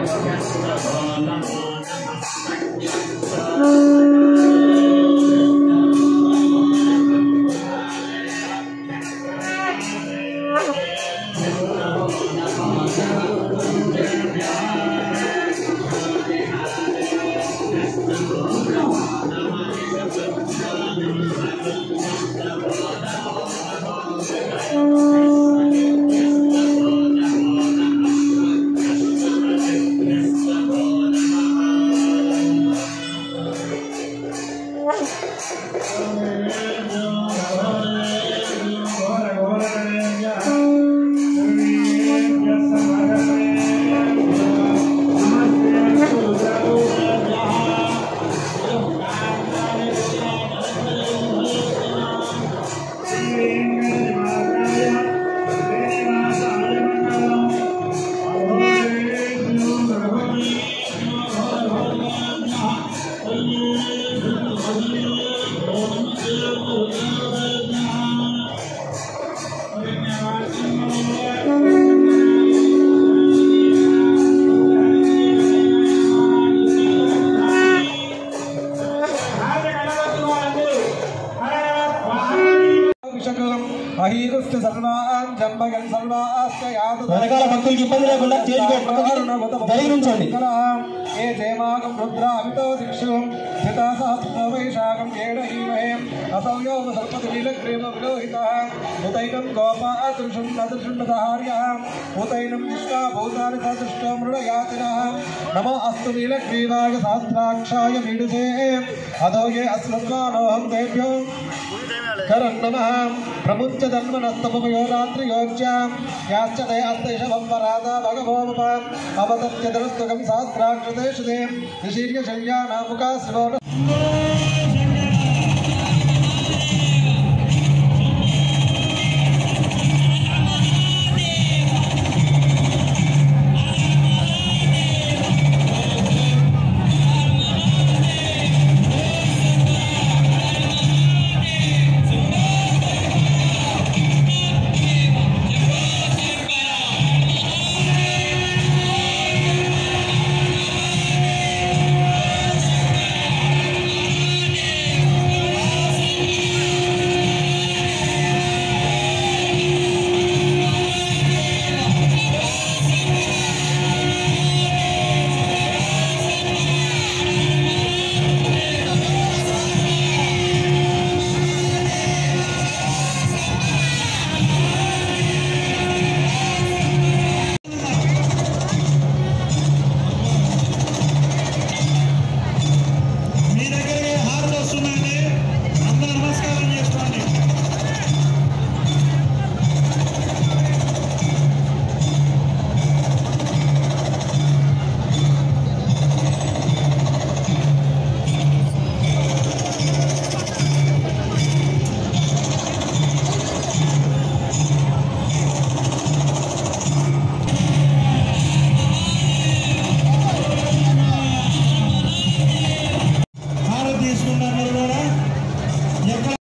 అహీరుష్ట సర్వాన్ జంబగన్ సర్వాస్య యాదు వెనకాల భక్తులకి ఇబ్బంది లేకుండా జరిగించండి. ఏ జయమాగం రుద్ర అమితో దిక్షు స్థితా సహస్ర వైశాఖం ఏడహీమహే అసౌయో సర్పతి నీలగ్రీవ విలోహిత ఉతైనం గోపా అదృశం నదృశుండధార్య ఉతైనం దిష్టా భూతాని సదృష్టో మృడయాతిన నమో అస్తు నీలగ్రీవాయ సహస్రాక్షాయ మీడుసే అదో ఏ అస్మద్వానోహం దేభ్యో కరం నమః ప్రముచ్య జన్మనస్తమయో రాత్రియోజ్యాం యాశ్చ దయాస్తైషవం వరాదా భగవోప అవతత్య దరస్తుకం సహస్రాక్షదేశుదే నిశీర్య శయ్యానాముఖా శివో